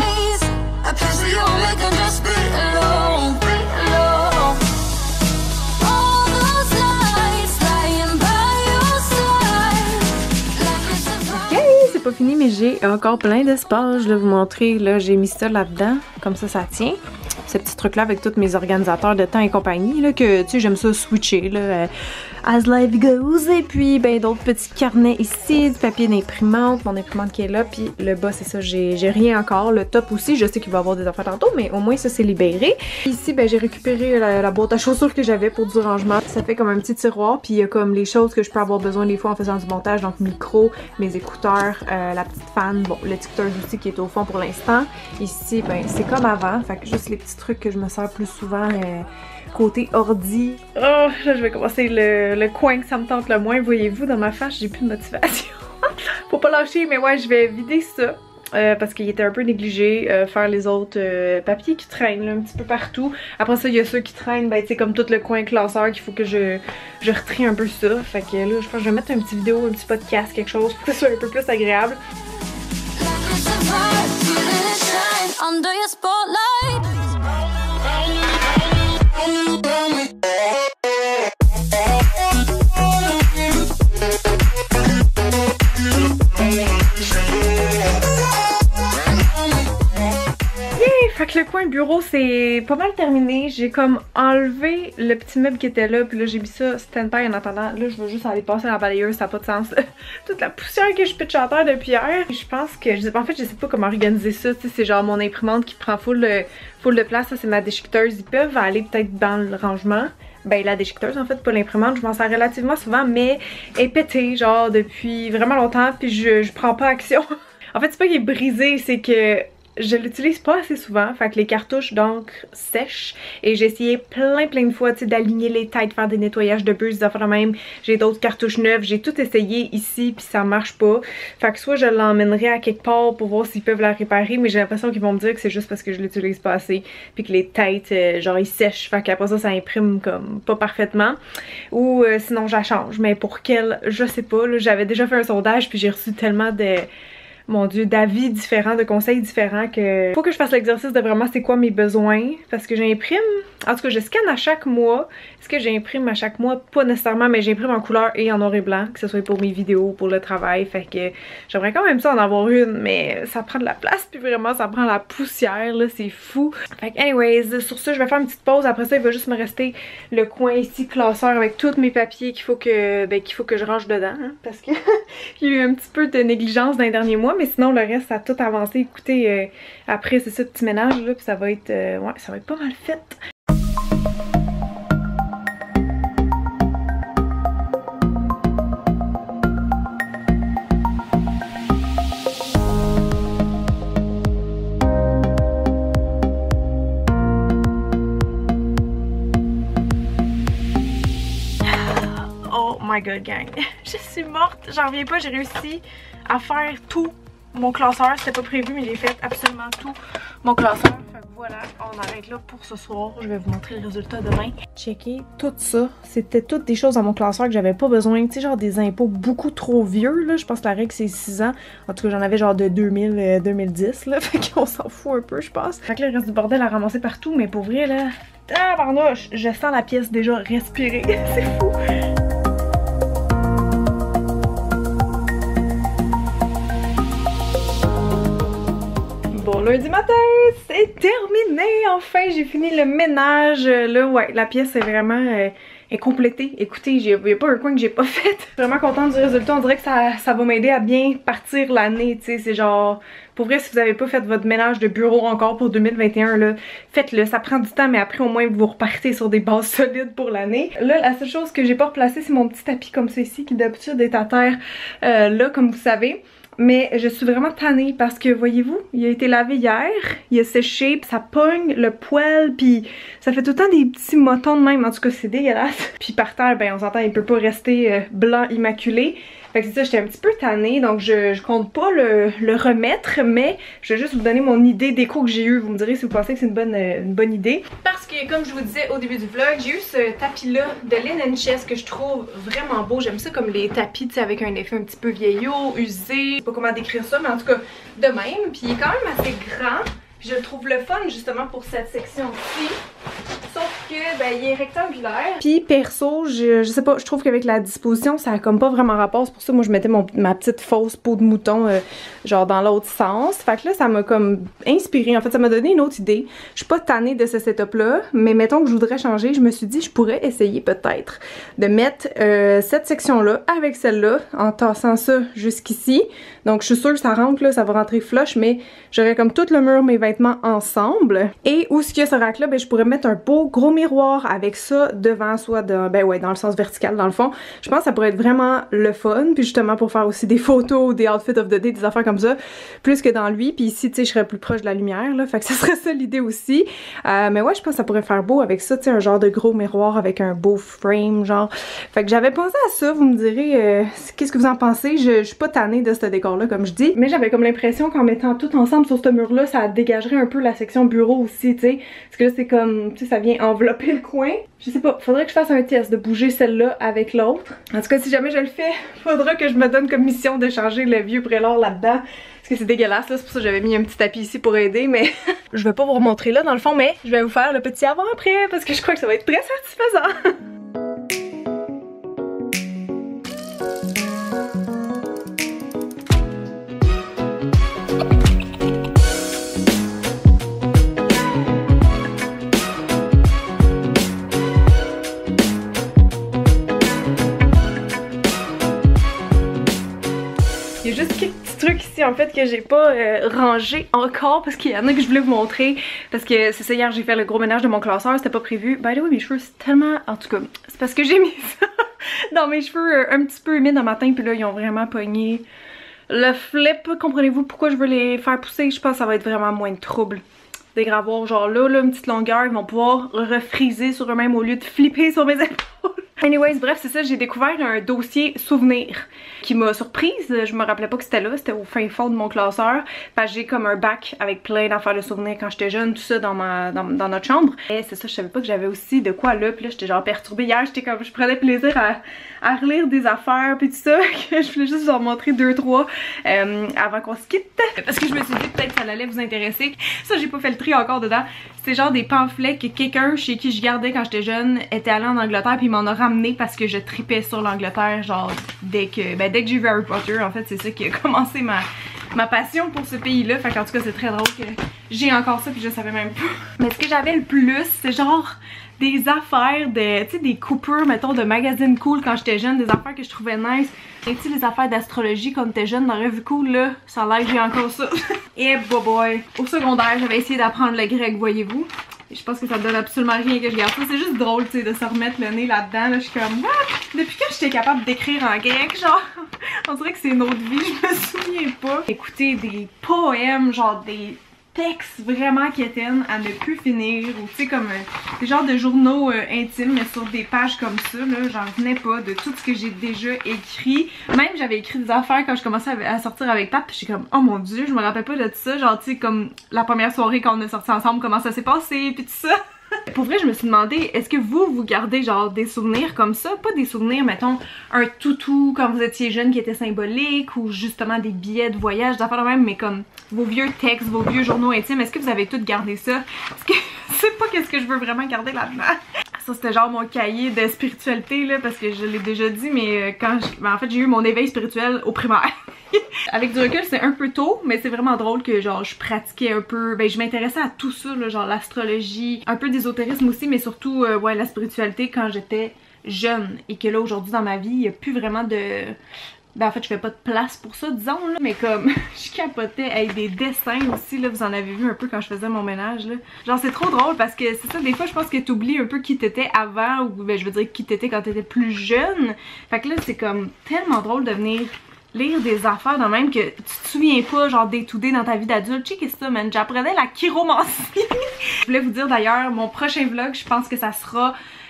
Ok, c'est pas fini, mais j'ai encore plein d'espace. Je vais vous montrer. Là, j'ai mis ça là-dedans. Comme ça, ça tient. Ce petit truc-là avec tous mes organisateurs de temps et compagnie, là, que, tu sais, j'aime ça switcher, là, euh, as life goes, et puis, ben, d'autres petits carnets ici, du papier d'imprimante, mon imprimante qui est là, puis le bas, c'est ça, j'ai rien encore, le top aussi, je sais qu'il va y avoir des affaires tantôt, mais au moins, ça, c'est libéré. Ici, ben, j'ai récupéré la, la boîte à chaussures que j'avais pour du rangement, ça fait comme un petit tiroir, puis il y a comme les choses que je peux avoir besoin des fois en faisant du montage, donc micro, mes écouteurs, euh, la petite fan, bon, l'étiqueteur aussi qui est au fond pour l'instant. Ici, ben, c'est comme avant, fait que juste les petits trucs que je me sers plus souvent euh, côté ordi. Oh, là je vais commencer le, le coin que ça me tente le moins. Voyez-vous, dans ma face, j'ai plus de motivation. Faut pas lâcher, mais ouais, je vais vider ça. Euh, parce qu'il était un peu négligé, euh, faire les autres euh, papiers qui traînent là, un petit peu partout. Après ça, il y a ceux qui traînent, ben tu sais, comme tout le coin classeur qu'il faut que je, je retrie un peu ça. Fait que là, je pense que je vais mettre une petite vidéo, un petit podcast, quelque chose pour que ce soit un peu plus agréable. Under your spotlight. Fait que le coin bureau c'est pas mal terminé, j'ai comme enlevé le petit meuble qui était là, puis là j'ai mis ça stand-by en attendant. Là je veux juste aller passer la balayeuse, ça n'a pas de sens. Toute la poussière que je pitch à terre depuis hier. Je pense que, je sais pas, en fait je sais pas comment organiser ça, tu sais, c'est genre mon imprimante qui prend full, full de place, ça c'est ma déchiqueteuse, ils peuvent aller peut-être dans le rangement. Ben la déchiqueteuse en fait, pas l'imprimante, je m'en sers relativement souvent, mais elle est pétée genre depuis vraiment longtemps, puis je, je prends pas action. En fait c'est pas qu'il est brisé, c'est que je l'utilise pas assez souvent, fait que les cartouches d'encre sèchent et j'ai essayé plein plein de fois tu sais d'aligner les têtes, faire des nettoyages de bus, des affaires de même. J'ai d'autres cartouches neuves, j'ai tout essayé ici puis ça marche pas. Fait que soit je l'emmènerai à quelque part pour voir s'ils peuvent la réparer, mais j'ai l'impression qu'ils vont me dire que c'est juste parce que je l'utilise pas assez puis que les têtes euh, genre ils sèchent, fait qu'après ça ça imprime comme pas parfaitement. Ou euh, sinon je la change, mais pour quelle, je sais pas, j'avais déjà fait un sondage puis j'ai reçu tellement de... mon dieu, d'avis différents, de conseils différents que faut que je fasse l'exercice de vraiment c'est quoi mes besoins parce que j'imprime, en tout cas je scanne à chaque mois. Est-ce que j'imprime à chaque mois? Pas nécessairement, mais j'imprime en couleur et en noir et blanc, que ce soit pour mes vidéos, pour le travail, fait que j'aimerais quand même ça en avoir une, mais ça prend de la place puis vraiment ça prend la poussière là, c'est fou. Fait que anyways, sur ça je vais faire une petite pause, après ça il va juste me rester le coin ici classeur avec tous mes papiers qu'il faut que ben, qu'il faut que je range dedans hein, parce que il y a eu un petit peu de négligence dans les derniers mois. Mais sinon le reste ça a tout avancé. Écoutez, euh, après c'est ça petit ménage là, puis ça va être euh, ouais, ça va être pas mal fait. Oh my god gang, je suis morte, j'en reviens pas, j'ai réussi à faire tout mon classeur, c'était pas prévu mais j'ai fait absolument tout mon classeur. Fait que voilà, on arrête là pour ce soir, je vais vous montrer le résultat demain. Checkez tout ça, c'était toutes des choses dans mon classeur que j'avais pas besoin, tu sais genre des impôts beaucoup trop vieux là, je pense que la règle c'est six ans, en tout cas j'en avais genre de deux mille, euh, deux mille dix là, fait qu'on s'en fout un peu je pense. Fait que là il reste du bordel à ramasser partout mais pour vrai là, ah pardon, je, je sens la pièce déjà respirer, c'est fou. Bon lundi matin, c'est terminé! Enfin, j'ai fini le ménage. Là, ouais, la pièce est vraiment euh, est complétée. Écoutez, il n'y a pas un coin que j'ai pas fait. Je suis vraiment contente du résultat. On dirait que ça, ça va m'aider à bien partir l'année, tu sais. C'est genre... Pour vrai, si vous n'avez pas fait votre ménage de bureau encore pour deux mille vingt et un, là, faites-le. Ça prend du temps, mais après, au moins, vous repartez sur des bases solides pour l'année. Là, la seule chose que j'ai pas replacée, c'est mon petit tapis comme ceci, qui d'habitude est à terre euh, là, comme vous savez. Mais je suis vraiment tannée parce que, voyez-vous, il a été lavé hier, il a séché, pis ça pogne le poêle, puis ça fait tout le temps des petits motons de même. En tout cas, c'est dégueulasse. Puis par terre, ben on s'entend, il peut pas rester euh, blanc immaculé. Fait que c'est ça, j'étais un petit peu tannée, donc je, je compte pas le, le remettre, mais je vais juste vous donner mon idée déco que j'ai eu. Vous me direz si vous pensez que c'est une bonne, une bonne idée. Parce que comme je vous disais au début du vlog, j'ai eu ce tapis-là de Linen Chest que je trouve vraiment beau. J'aime ça comme les tapis, tu sais, avec un effet un petit peu vieillot, usé. Je sais pas comment décrire ça, mais en tout cas, de même. Puis il est quand même assez grand. Puis je le trouve le fun justement pour cette section-ci. Sauf que, ben, il est rectangulaire. Puis perso, je, je sais pas, je trouve qu'avec la disposition, ça a comme pas vraiment rapport. C'est pour ça, moi, je mettais mon, ma petite fausse peau de mouton, euh, genre dans l'autre sens. Fait que là, ça m'a comme inspiré. En fait, ça m'a donné une autre idée. Je suis pas tannée de ce setup-là, mais mettons que je voudrais changer. Je me suis dit, je pourrais essayer peut-être de mettre euh, cette section-là avec celle-là, en tassant ça jusqu'ici. Donc, je suis sûre que ça rentre, là, ça va rentrer flush, mais j'aurais comme tout le mur, mes vêtements ensemble. Et où ce qu'il y a ce rack-là, ben, je pourrais mettre un beau gros miroir avec ça devant, soit de, ben ouais, dans le sens vertical dans le fond. Je pense que ça pourrait être vraiment le fun, puis justement pour faire aussi des photos, des outfits of the day, des affaires comme ça, plus que dans lui. Puis ici, tu sais, je serais plus proche de la lumière, là, fait que ça serait ça l'idée aussi. Euh, mais ouais, je pense que ça pourrait faire beau avec ça, tu sais, un genre de gros miroir avec un beau frame, genre. Fait que j'avais pensé à ça, vous me direz, euh, qu'est-ce que vous en pensez? Je, je suis pas tannée de ce décor-là, comme je dis, mais j'avais comme l'impression qu'en mettant tout ensemble sur ce mur-là, ça dégagerait un peu la section bureau aussi, tu sais, parce que là, c'est comme, tu sais, ça vient envelopper le coin. Je sais pas, faudrait que je fasse un test de bouger celle-là avec l'autre. En tout cas, si jamais je le fais, faudra que je me donne comme mission de changer le vieux prélord là-dedans. Parce que c'est dégueulasse, là, c'est pour ça que j'avais mis un petit tapis ici pour aider, mais je vais pas vous remontrer là dans le fond, mais je vais vous faire le petit avant-après parce que je crois que ça va être très satisfaisant. Il y a juste quelques petits trucs ici en fait que j'ai pas euh, rangé encore parce qu'il y en a que je voulais vous montrer parce que c'est ça, hier j'ai fait le gros ménage de mon classeur, c'était pas prévu. By the way, mes cheveux c'est tellement, en tout cas c'est parce que j'ai mis ça dans mes cheveux euh, un petit peu humides un matin, puis là ils ont vraiment pogné le flip. Comprenez-vous pourquoi je veux les faire pousser? Je pense que ça va être vraiment moins de trouble. Des gravoirs genre là, là, une petite longueur, ils vont pouvoir refriser sur eux-mêmes au lieu de flipper sur mes épaules. Anyways, bref, c'est ça, j'ai découvert un dossier souvenir qui m'a surprise. Je me rappelais pas que c'était là, c'était au fin fond de mon classeur. Parce que j'ai comme un bac avec plein d'affaires de souvenirs quand j'étais jeune, tout ça dans ma dans, dans notre chambre. Et c'est ça, je savais pas que j'avais aussi de quoi là. Puis là, j'étais genre perturbée hier, j'étais comme, je prenais plaisir à, à relire des affaires puis tout ça. Que je voulais juste vous en montrer deux, trois euh, avant qu'on se quitte. Parce que je me suis dit peut-être que ça allait vous intéresser. Ça, j'ai pas fait le tri encore dedans. C'est genre des pamphlets que quelqu'un chez qui je gardais quand j'étais jeune était allé en Angleterre puis il m'en a ramené parce que je tripais sur l'Angleterre genre dès que ben dès que j'ai vu Harry Potter. En fait, c'est ça qui a commencé ma ma passion pour ce pays-là. Fait qu'en tout cas, c'est très drôle que j'ai encore ça puis je savais même pas. Mais ce que j'avais le plus, c'est genre des affaires de, tu sais, des coupures, mettons, de magazines cool quand j'étais jeune, des affaires que je trouvais nice. Et tu sais, les affaires d'astrologie quand t'étais jeune dans Revue Cool, là, ça a l'air que j'ai encore ça. Et boy boy. Au secondaire, j'avais essayé d'apprendre le grec, voyez-vous. Et je pense que ça me donne absolument rien que je garde ça. C'est juste drôle, tu sais, de se remettre le nez là-dedans. Là, je suis comme, what? Depuis quand j'étais capable d'écrire en grec, genre, on dirait que c'est une autre vie, je me souviens pas. Écouter des poèmes, genre des textes vraiment quétaines à ne plus finir, ou tu sais comme euh, des genres de journaux euh, intimes mais sur des pages comme ça, là, j'en revenais pas de tout ce que j'ai déjà écrit. Même j'avais écrit des affaires quand je commençais à, à sortir avec Pat, puis j'étais comme oh mon dieu, je me rappelle pas de tout ça, genre tu sais comme la première soirée quand on a sorti ensemble, comment ça s'est passé, puis tout ça. Pour vrai, je me suis demandé, est-ce que vous, vous gardez genre des souvenirs comme ça? Pas des souvenirs, mettons, un toutou quand vous étiez jeune qui était symbolique, ou justement des billets de voyage, d'affaires de même, mais comme vos vieux textes, vos vieux journaux intimes, est-ce que vous avez tout gardé ça? Parce que je sais pas qu'est-ce que je veux vraiment garder là-dedans. Ça, c'était genre mon cahier de spiritualité, là, parce que je l'ai déjà dit, mais quand je... ben, en fait, j'ai eu mon éveil spirituel au primaire. Avec du recul, c'est un peu tôt, mais c'est vraiment drôle que genre je pratiquais un peu, ben je m'intéressais à tout ça, là, genre l'astrologie, un peu d'ésotérisme aussi, mais surtout euh, ouais, la spiritualité quand j'étais jeune. Et que là aujourd'hui dans ma vie, il n'y a plus vraiment de... Ben en fait je fais pas de place pour ça disons là, mais comme je capotais avec des dessins aussi là, vous en avez vu un peu quand je faisais mon ménage là. Genre c'est trop drôle parce que c'est ça, des fois je pense que t'oublies un peu qui t'étais avant, ou ben je veux dire qui t'étais quand t'étais plus jeune. Fait que là c'est comme tellement drôle de venir lire des affaires de même que tu te souviens pas genre day to day dans ta vie d'adulte. Tu sais qu'est-ce que ça man, j'apprenais la chiromancie. Je voulais vous dire d'ailleurs, mon prochain vlog je pense que ça sera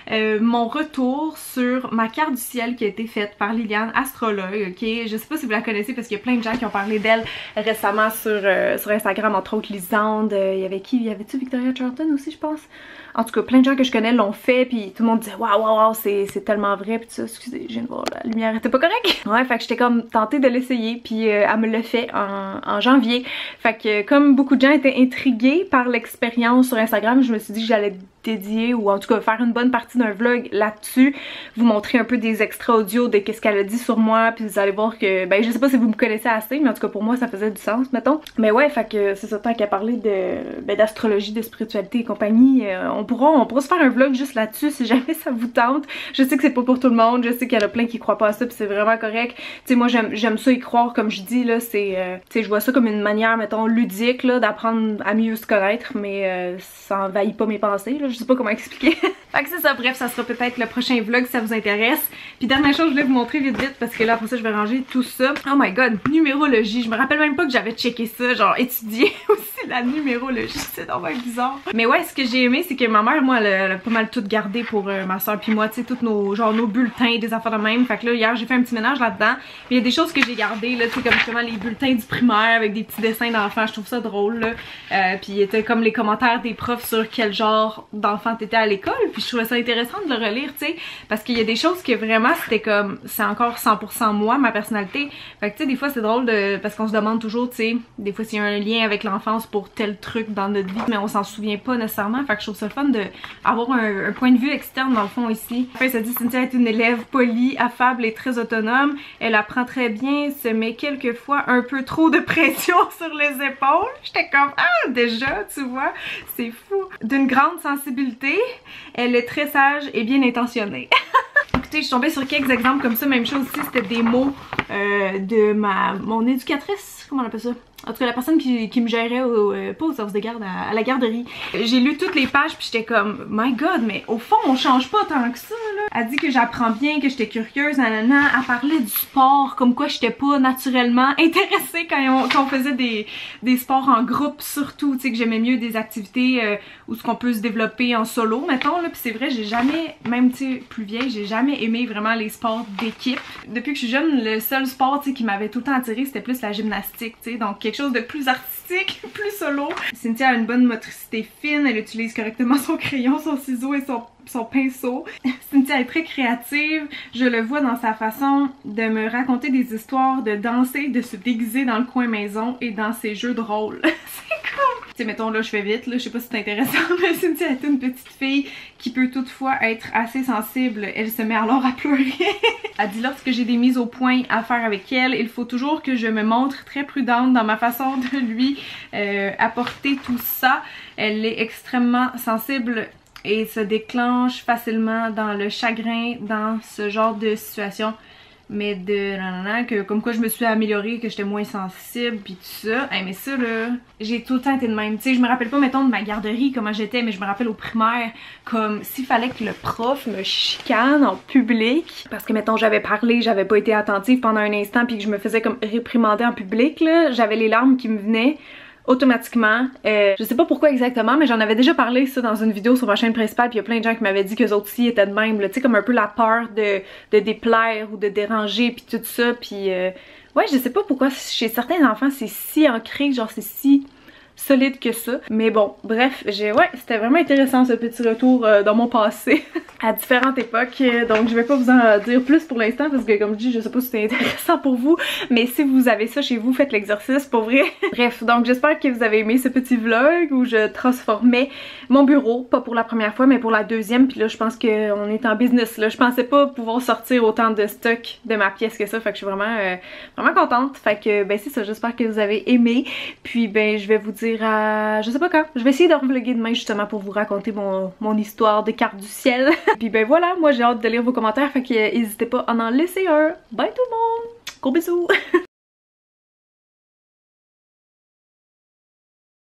euh, mon retour sur ma carte du ciel qui a été faite par Liliane, astrologue, ok? Je sais pas si vous la connaissez parce qu'il y a plein de gens qui ont parlé d'elle récemment sur, euh, sur Instagram, entre autres Lisande, euh, il y avait qui? Il y avait-tu Victoria Charlton aussi, je pense? En tout cas, plein de gens que je connais l'ont fait, puis tout le monde disait waouh, waouh, waouh, c'est tellement vrai, puis tout ça. Excusez, je viens de voir, la lumière était pas correcte. Ouais, fait que j'étais comme tentée de l'essayer, puis euh, elle me l'a fait en, en janvier. Fait que comme beaucoup de gens étaient intrigués par l'expérience sur Instagram, je me suis dit que j'allais dédier, ou en tout cas faire une bonne partie d'un vlog là-dessus, vous montrer un peu des extra audio de qu'est-ce qu'elle a dit sur moi, puis vous allez voir que, ben je sais pas si vous me connaissez assez, mais en tout cas pour moi ça faisait du sens, mettons. Mais ouais, fait que c'est ça, tant qu'à parler de ben, d'astrologie, de spiritualité et compagnie, euh, on pourra on pourra se faire un vlog juste là-dessus si jamais ça vous tente. Je sais que c'est pas pour tout le monde, je sais qu'il y en a plein qui croient pas à ça, puis c'est vraiment correct. Tu sais, moi j'aime ça y croire, comme je dis là, c'est, euh, tu sais, je vois ça comme une manière, mettons, ludique là, d'apprendre à mieux se connaître, mais euh, ça envahit pas mes pensées là, je sais pas comment expliquer. Fait que c'est ça, bref, ça sera peut-être le prochain vlog si ça vous intéresse. Puis dernière chose, je voulais vous montrer vite vite parce que là après ça je vais ranger tout ça. Oh my god, numérologie, je me rappelle même pas que j'avais checké ça, genre étudié aussi la numérologie, c'est vraiment bizarre. Mais ouais, ce que j'ai aimé c'est que ma mère, moi, elle a, elle a pas mal tout gardé pour euh, ma soeur puis moi, tu sais, tous nos, genre nos bulletins, des affaires de même. Fait que là hier j'ai fait un petit ménage là-dedans. Puis il y a des choses que j'ai gardées là, tu sais, comme justement les bulletins du primaire avec des petits dessins d'enfants, je trouve ça drôle là. Euh, puis il y était comme les commentaires des profs sur quel genre d'enfant t'étais à l'école, puis je trouvais ça intéressant de le relire, tu sais, parce qu'il y a des choses que vraiment c'était comme, c'est encore cent pour cent moi, ma personnalité. Fait que tu sais, des fois c'est drôle de, parce qu'on se demande toujours, tu sais, des fois s'il y a un lien avec l'enfance pour tel truc dans notre vie, mais on s'en souvient pas nécessairement. Fait que je trouve ça le fun de avoir un, un point de vue externe dans le fond ici. Enfin, ça dit Cynthia est une élève polie, affable et très autonome. Elle apprend très bien, se met quelquefois un peu trop de pression sur les épaules. J'étais comme, ah, déjà, tu vois, c'est fou. D'une grande sensibilité, elle est très sage et bien intentionnée. Écoutez, je suis tombée sur quelques exemples comme ça, même chose ici, c'était des mots euh, de ma mon éducatrice, comment on appelle ça? En tout cas, la personne qui, qui me gérait au, euh, pas au service de garde, à, à la garderie. J'ai lu toutes les pages puis j'étais comme, my god, mais au fond, on change pas tant que ça, là. Elle dit que j'apprends bien, que j'étais curieuse, nanana. Elle parlait du sport, comme quoi j'étais pas naturellement intéressée quand on, quand on faisait des, des sports en groupe, surtout, tu sais, que j'aimais mieux des activités euh, où ce qu'on peut se développer en solo, mettons, là. Puis c'est vrai, j'ai jamais, même, tu sais, plus vieille, j'ai jamais aimé vraiment les sports d'équipe. Depuis que je suis jeune, le seul sport, tu sais, qui m'avait tout le temps attirée, c'était plus la gymnastique, tu sais, donc quelque chose de plus artistique, plus solo. Cynthia a une bonne motricité fine, elle utilise correctement son crayon, son ciseau et son, son pinceau. Cynthia est très créative, je le vois dans sa façon de me raconter des histoires, de danser, de se déguiser dans le coin maison et dans ses jeux de rôle. C'est cool! Tu sais, mettons là, je fais vite, là, je sais pas si c'est intéressant, mais Cynthia est une petite fille qui peut toutefois être assez sensible. Elle se met alors à pleurer. Elle dit lorsque j'ai des mises au point à faire avec elle, il faut toujours que je me montre très prudente dans ma façon de lui euh, apporter tout ça. Elle est extrêmement sensible et se déclenche facilement dans le chagrin dans ce genre de situation. Mais de nanana, que comme quoi je me suis améliorée, que j'étais moins sensible pis tout ça. Hey, mais ça là, j'ai tout le temps été de même. Tu sais, je me rappelle pas mettons de ma garderie comment j'étais, mais je me rappelle au primaire comme s'il fallait que le prof me chicane en public parce que mettons j'avais parlé, j'avais pas été attentive pendant un instant puis que je me faisais comme réprimander en public là, j'avais les larmes qui me venaient automatiquement. Euh, je sais pas pourquoi exactement, mais j'en avais déjà parlé ça dans une vidéo sur ma chaîne principale, puis il y a plein de gens qui m'avaient dit qu'eux autres aussi étaient de même, tu sais, comme un peu la peur de, de déplaire ou de déranger, puis tout ça, puis euh, ouais, je sais pas pourquoi chez certains enfants c'est si ancré, genre c'est si solide que ça. Mais bon, bref, j'ai ouais, c'était vraiment intéressant ce petit retour euh, dans mon passé à différentes époques. Donc je vais pas vous en dire plus pour l'instant parce que comme je dis, je sais pas si c'est intéressant pour vous, mais si vous avez ça chez vous, faites l'exercice pour vrai. Bref, donc j'espère que vous avez aimé ce petit vlog où je transformais mon bureau, pas pour la première fois mais pour la deuxième, puis là je pense qu'on est en business là. Je pensais pas pouvoir sortir autant de stock de ma pièce que ça, fait que je suis vraiment euh, vraiment contente. Fait que ben c'est ça, j'espère que vous avez aimé. Puis ben je vais vous dire à... je sais pas quand. Je vais essayer de revlogger demain justement pour vous raconter mon, mon histoire de carte du ciel. Puis ben voilà, moi j'ai hâte de lire vos commentaires, fait que n'hésitez pas à en laisser un. Bye tout le monde! Gros bisous!